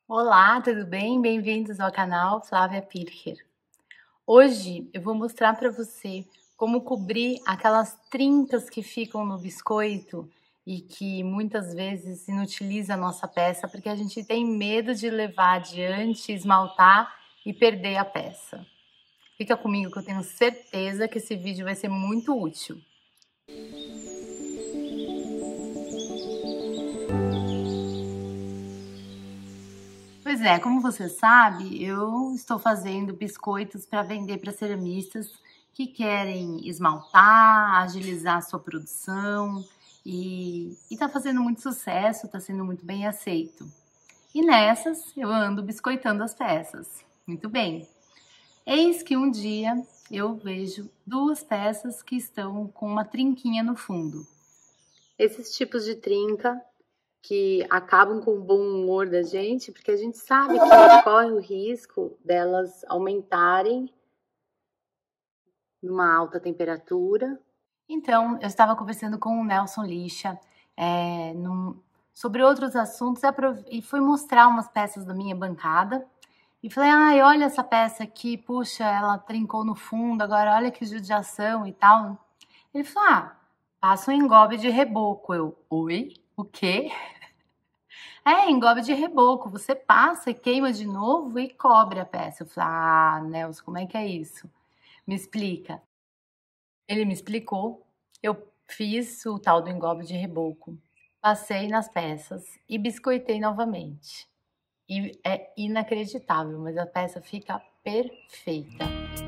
Olá, tudo bem? Bem-vindos ao canal Flávia Pircher. Hoje eu vou mostrar para você como cobrir aquelas trincas que ficam no biscoito e que muitas vezes inutiliza a nossa peça porque a gente tem medo de levar adiante, esmaltar e perder a peça. Fica comigo que eu tenho certeza que esse vídeo vai ser muito útil. Pois é, como você sabe, eu estou fazendo biscoitos para vender para ceramistas que querem esmaltar, agilizar a sua produção e está fazendo muito sucesso, está sendo muito bem aceito. E nessas eu ando biscoitando as peças. Muito bem. Eis que um dia eu vejo duas peças que estão com uma trinquinha no fundo. Esses tipos de trinca que acabam com o bom humor da gente, porque a gente sabe que corre o risco delas aumentarem numa alta temperatura. Então, eu estava conversando com o Nelson Lixa sobre outros assuntos e fui mostrar umas peças da minha bancada. E falei, ai, olha essa peça aqui, puxa, ela trincou no fundo, agora olha que judiação e tal. Ele falou, passa um engobe de reboco. Eu, oi? O quê? Engobe de reboco. Você passa e queima de novo e cobre a peça. Eu falei, Nelson, como é que é isso? Me explica. Ele me explicou. Eu fiz o tal do engobe de reboco. Passei nas peças e biscoitei novamente. E é inacreditável, mas a peça fica perfeita.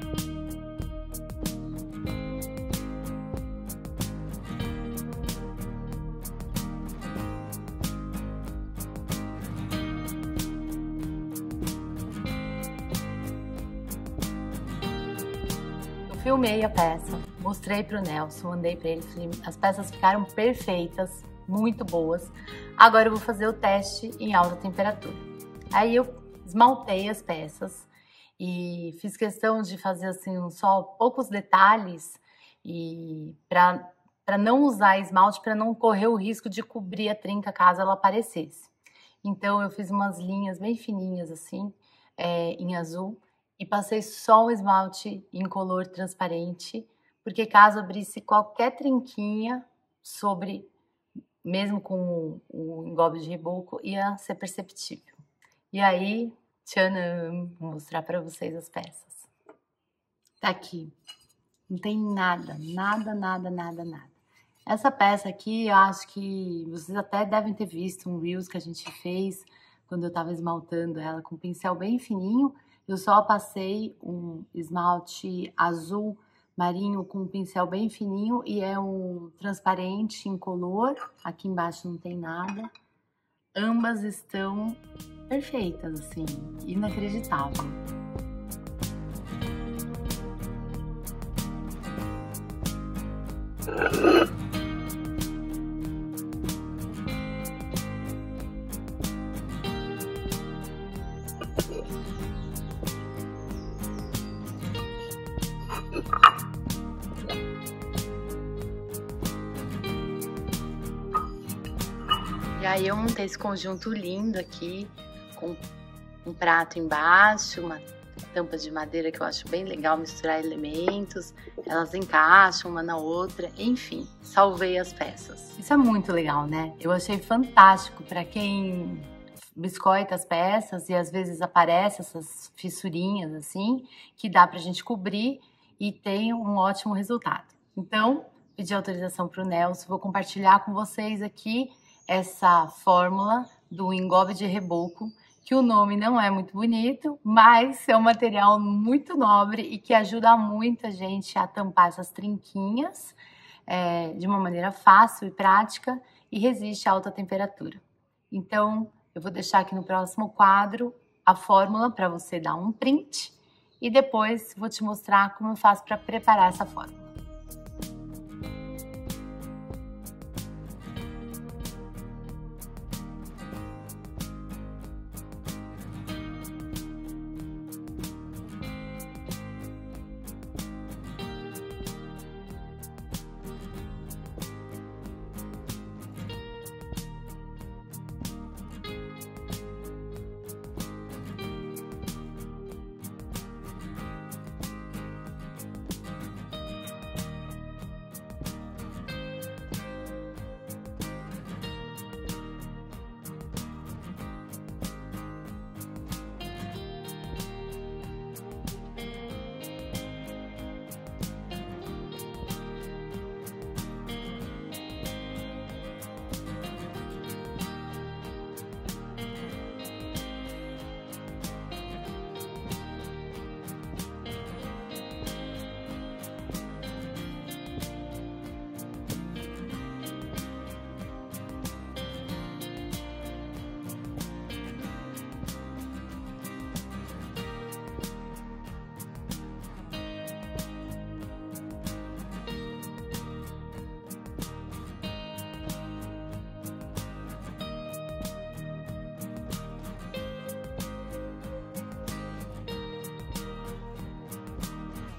Filmei a peça, mostrei para o Nelson, mandei para ele, falei, as peças ficaram perfeitas, muito boas. Agora eu vou fazer o teste em alta temperatura. Aí eu esmaltei as peças e fiz questão de fazer assim só poucos detalhes e para não usar esmalte, para não correr o risco de cobrir a trinca caso ela aparecesse. Então eu fiz umas linhas bem fininhas assim, em azul. E passei só o esmalte incolor transparente, porque caso abrisse qualquer trinquinha mesmo com o engobe de reboco, ia ser perceptível. E aí, tchanam, vou mostrar para vocês as peças. Tá aqui. Não tem nada. Essa peça aqui, eu acho que vocês até devem ter visto um Reels que a gente fez quando eu tava esmaltando ela com um pincel bem fininho. Eu só passei um esmalte azul marinho com um pincel bem fininho e é um transparente incolor. Aqui embaixo não tem nada. Ambas estão perfeitas, assim, inacreditável. E aí eu montei esse conjunto lindo aqui, com um prato embaixo, uma tampa de madeira que eu acho bem legal misturar elementos, elas encaixam uma na outra, enfim, salvei as peças. Isso é muito legal, né? Eu achei fantástico para quem biscoita as peças e às vezes aparece essas fissurinhas assim, que dá pra gente cobrir e tem um ótimo resultado. Então, pedi autorização para o Nelson, vou compartilhar com vocês aqui essa fórmula do engobe de reboco, que o nome não é muito bonito, mas é um material muito nobre e que ajuda muita gente a tampar essas trinquinhas de uma maneira fácil e prática e resiste a alta temperatura. Então, eu vou deixar aqui no próximo quadro a fórmula para você dar um print e depois vou te mostrar como eu faço para preparar essa fórmula.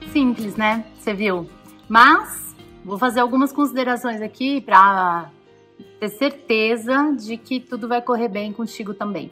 Simples, né? Você viu? Mas vou fazer algumas considerações aqui para ter certeza de que tudo vai correr bem contigo também.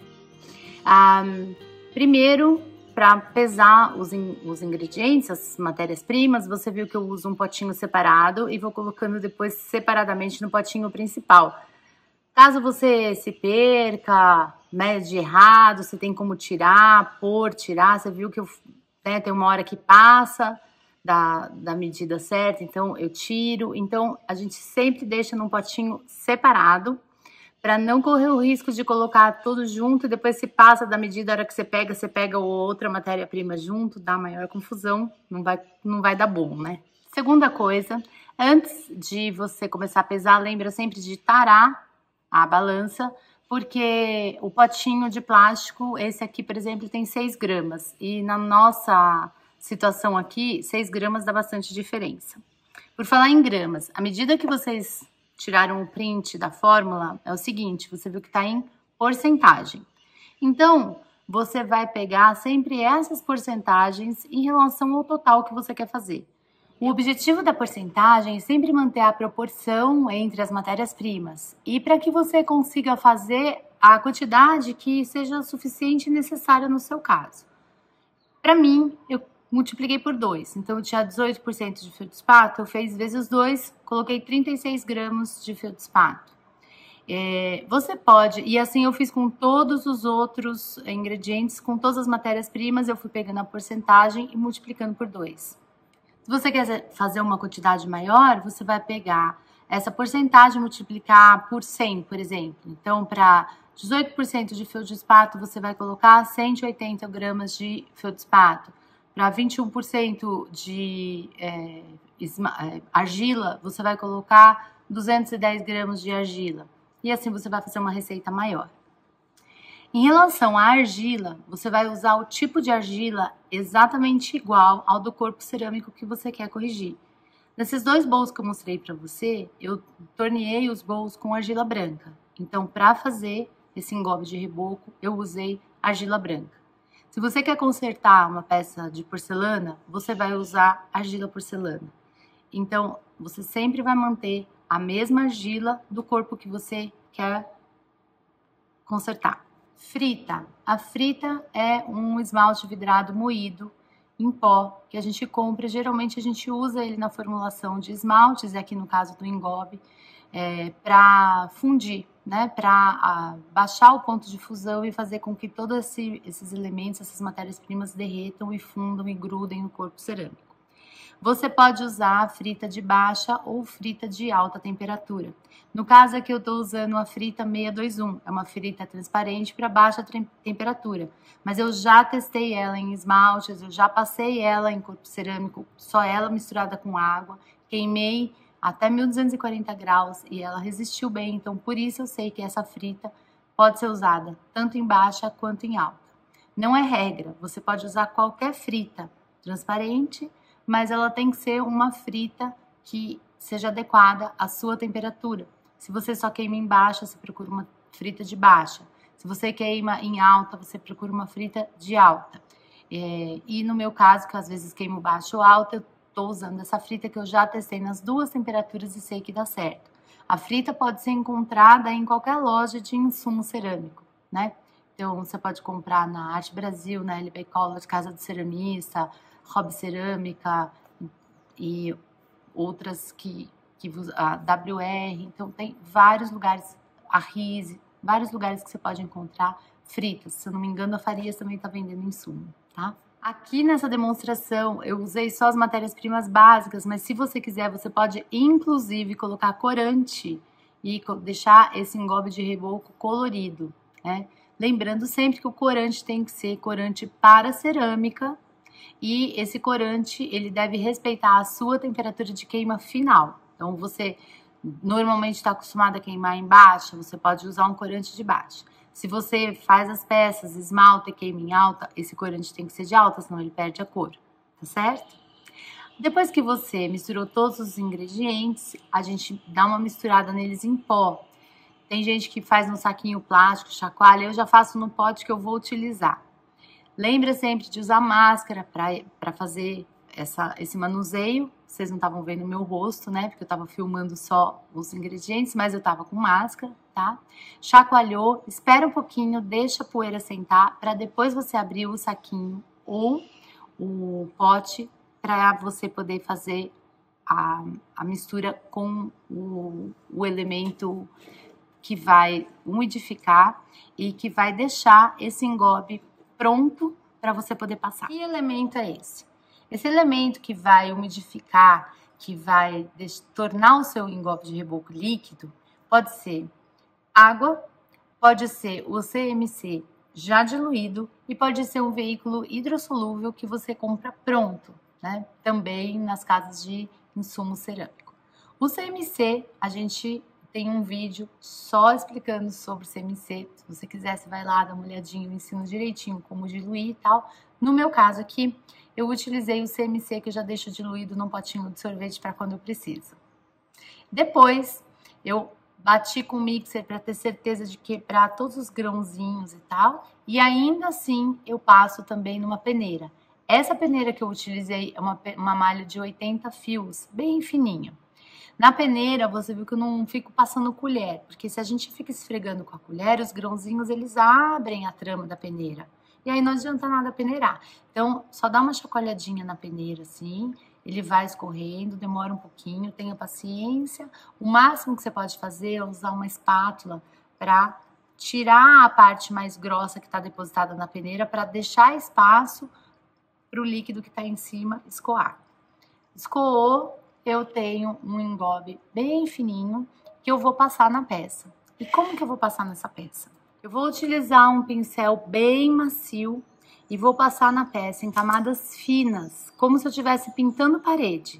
Primeiro, para pesar os ingredientes, as matérias-primas, você viu que eu uso um potinho separado e vou colocando depois separadamente no potinho principal. Caso você se perca, mede errado, você tem como tirar, tirar, você viu que tem uma hora que passa da medida certa, então eu tiro. Então, a gente sempre deixa num potinho separado, para não correr o risco de colocar tudo junto e depois se passa da medida, a hora que você pega outra matéria-prima junto, dá maior confusão, não vai dar bom, né? Segunda coisa, antes de você começar a pesar, lembra sempre de tarar a balança, porque o potinho de plástico, esse aqui, por exemplo, tem 6 gramas, e na nossa situação aqui, 6 gramas dá bastante diferença. Por falar em gramas, à medida que vocês tiraram o print da fórmula, é o seguinte, você viu que está em porcentagem. Então, você vai pegar sempre essas porcentagens em relação ao total que você quer fazer. O objetivo da porcentagem é sempre manter a proporção entre as matérias-primas e para que você consiga fazer a quantidade que seja suficiente e necessária no seu caso. Para mim, eu multipliquei por 2, então eu tinha 18% de feldspato, eu fiz vezes 2, coloquei 36 gramas de feldspato. Você pode, e assim eu fiz com todos os outros ingredientes, com todas as matérias-primas, eu fui pegando a porcentagem e multiplicando por 2. Se você quer fazer uma quantidade maior, você vai pegar essa porcentagem e multiplicar por 100, por exemplo. Então, para 18% de feldspato, você vai colocar 180 gramas de feldspato. Para 21% de argila, você vai colocar 210 gramas de argila. E assim você vai fazer uma receita maior. Em relação à argila, você vai usar o tipo de argila exatamente igual ao do corpo cerâmico que você quer corrigir. Nesses 2 bowls que eu mostrei para você, eu torneei os bowls com argila branca. Então, para fazer esse engobe de reboco, eu usei argila branca. Se você quer consertar uma peça de porcelana, você vai usar argila porcelana. Então, você sempre vai manter a mesma argila do corpo que você quer consertar. Frita. A frita é um esmalte vidrado moído em pó que a gente compra. Geralmente a gente usa ele na formulação de esmaltes, aqui no caso do engobe, para fundir, né? Para baixar o ponto de fusão e fazer com que todos esses elementos, essas matérias-primas derretam e fundam e grudem no corpo cerâmico. Você pode usar a frita de baixa ou frita de alta temperatura. No caso aqui eu estou usando a frita 621, é uma frita transparente para baixa temperatura. Mas eu já testei ela em esmaltes, eu já passei ela em corpo cerâmico, só ela misturada com água, queimei até 1240 graus e ela resistiu bem, então por isso eu sei que essa frita pode ser usada tanto em baixa quanto em alta. Não é regra, você pode usar qualquer frita transparente, mas ela tem que ser uma frita que seja adequada à sua temperatura. Se você só queima em baixa, você procura uma frita de baixa. Se você queima em alta, você procura uma frita de alta. E no meu caso, que às vezes queimo baixa ou alta, eu estou usando essa frita que eu já testei nas 2 temperaturas e sei que dá certo. A frita pode ser encontrada em qualquer loja de insumo cerâmico, né? Então, você pode comprar na Arte Brasil, na LB College, Casa do Ceramista, Hobby Cerâmica e outras a WR, então tem vários lugares, a Rise, vários lugares que você pode encontrar fritas. Se eu não me engano, a Farias também está vendendo insumo, tá? Aqui nessa demonstração eu usei só as matérias-primas básicas, mas se você quiser, você pode inclusive colocar corante e deixar esse engobe de reboco colorido, né? Lembrando sempre que o corante tem que ser corante para cerâmica, e esse corante, ele deve respeitar a sua temperatura de queima final. Então, você normalmente está acostumado a queimar em baixa, você pode usar um corante de baixa. Se você faz as peças, esmalta e queima em alta, esse corante tem que ser de alta, senão ele perde a cor, tá certo? Depois que você misturou todos os ingredientes, a gente dá uma misturada neles em pó. Tem gente que faz no saquinho plástico, chacoalha, eu já faço no pote que eu vou utilizar. Lembra sempre de usar máscara para fazer esse manuseio. Vocês não estavam vendo o meu rosto, né? Porque eu tava filmando só os ingredientes, mas eu tava com máscara, tá? Chacoalhou, espera um pouquinho, deixa a poeira sentar, para depois você abrir o saquinho ou o pote para você poder fazer a mistura com o elemento que vai umidificar e que vai deixar esse engobe pronto para você poder passar. Que elemento é esse? Esse elemento que vai umidificar, que vai tornar o seu engobe de reboco líquido, pode ser água, pode ser o CMC já diluído e pode ser um veículo hidrossolúvel que você compra pronto, né? Também nas casas de insumo cerâmico. O CMC, a gente tem um vídeo só explicando sobre CMC. Se você quiser, você vai lá, dá uma olhadinha, eu ensino direitinho como diluir e tal. No meu caso aqui, eu utilizei o CMC que eu já deixo diluído num potinho de sorvete para quando eu preciso. Depois, eu bati com o mixer para ter certeza de quebrar todos os grãozinhos e tal. E ainda assim, eu passo também numa peneira. Essa peneira que eu utilizei é uma malha de 80 fios, bem fininha. Na peneira, você viu que eu não fico passando colher, porque se a gente fica esfregando com a colher, os grãozinhos, eles abrem a trama da peneira. E aí não adianta nada peneirar. Então, só dá uma chacoalhadinha na peneira, assim, ele vai escorrendo, demora um pouquinho, tenha paciência. O máximo que você pode fazer é usar uma espátula para tirar a parte mais grossa que está depositada na peneira, para deixar espaço para o líquido que está em cima escoar. Escoou, eu tenho um engobe bem fininho que eu vou passar na peça. E como que eu vou passar nessa peça? Eu vou utilizar um pincel bem macio e vou passar na peça em camadas finas, como se eu estivesse pintando parede.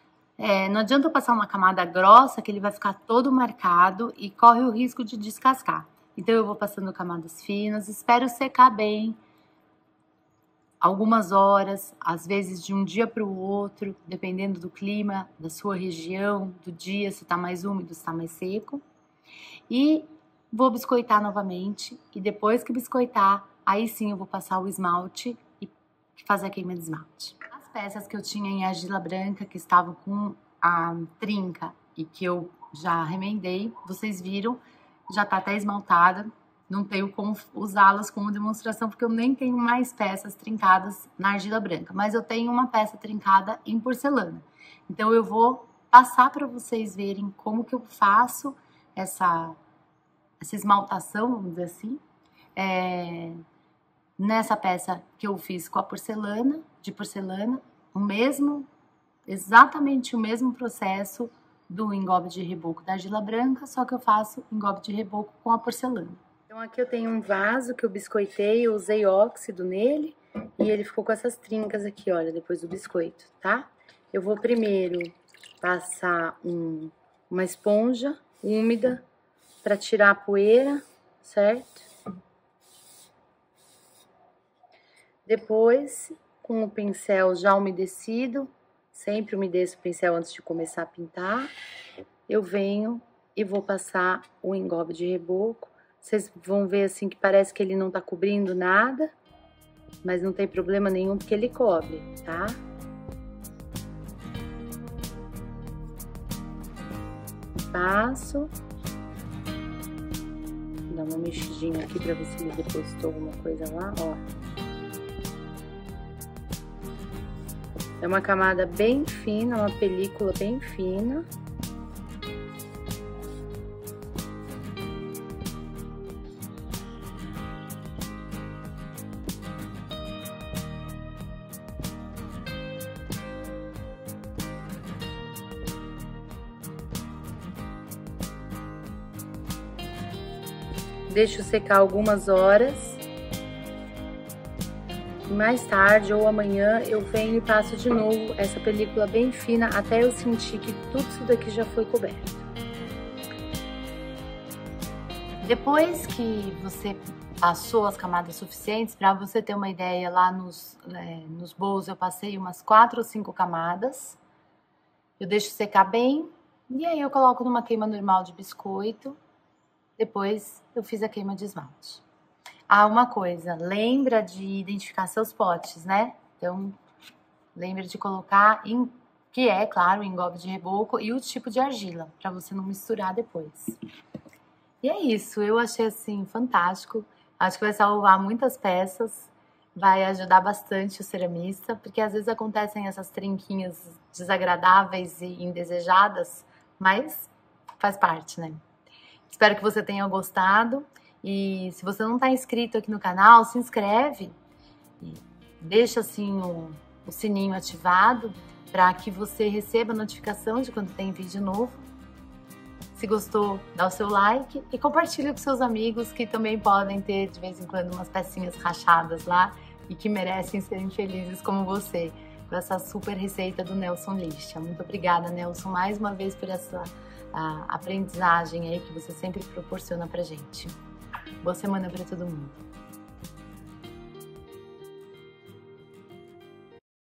Não adianta eu passar uma camada grossa que ele vai ficar todo marcado e corre o risco de descascar. Então eu vou passando camadas finas, espero secar bem, algumas horas, às vezes de um dia para o outro, dependendo do clima, da sua região, do dia, se está mais úmido, se está mais seco. E vou biscoitar novamente, e depois que biscoitar, aí sim eu vou passar o esmalte e fazer a queima de esmalte. As peças que eu tinha em argila branca, que estavam com a trinca e que eu já remendei, vocês viram, já tá até esmaltada. Não tenho como usá-las como demonstração, porque eu nem tenho mais peças trincadas na argila branca. Mas eu tenho uma peça trincada em porcelana. Então eu vou passar para vocês verem como que eu faço essa esmaltação, vamos dizer assim. Nessa peça que eu fiz com a porcelana, de porcelana, exatamente o mesmo processo do engobe de reboco da argila branca, só que eu faço engobe de reboco com a porcelana. Então aqui eu tenho um vaso que eu biscoitei, eu usei óxido nele e ele ficou com essas trincas aqui, olha, depois do biscoito, tá? Eu vou primeiro passar uma esponja úmida para tirar a poeira, certo? Depois, com o pincel já umedecido, sempre umedeço o pincel antes de começar a pintar, eu venho e vou passar o engobe de reboco. Vocês vão ver assim que parece que ele não tá cobrindo nada, mas não tem problema nenhum porque ele cobre, tá? Passo. Vou dar uma mexidinha aqui pra ver se ele depositou alguma coisa lá, ó. É uma camada bem fina, uma película bem fina. Deixo secar algumas horas. E mais tarde ou amanhã eu venho e passo de novo essa película bem fina até eu sentir que tudo isso daqui já foi coberto. Depois que você passou as camadas suficientes, para você ter uma ideia, lá nos bolos eu passei umas 4 ou 5 camadas. Eu deixo secar bem e aí eu coloco numa queima normal de biscoito. Depois eu fiz a queima de esmalte. Ah, uma coisa, lembra de identificar seus potes, né? Então, lembre de colocar que é, claro, o engobe de reboco e o tipo de argila, para você não misturar depois. E é isso, eu achei assim fantástico. Acho que vai salvar muitas peças, vai ajudar bastante o ceramista, porque às vezes acontecem essas trinquinhas desagradáveis e indesejadas, mas faz parte, né? Espero que você tenha gostado. E se você não está inscrito aqui no canal, se inscreve e deixa assim o sininho ativado para que você receba a notificação de quando tem vídeo novo. Se gostou, dá o seu like e compartilha com seus amigos que também podem ter de vez em quando umas pecinhas rachadas lá e que merecem serem felizes como você, com essa super receita do Nelson Lixa. Muito obrigada, Nelson, mais uma vez por essa aprendizagem aí que você sempre proporciona pra gente. Boa semana para todo mundo.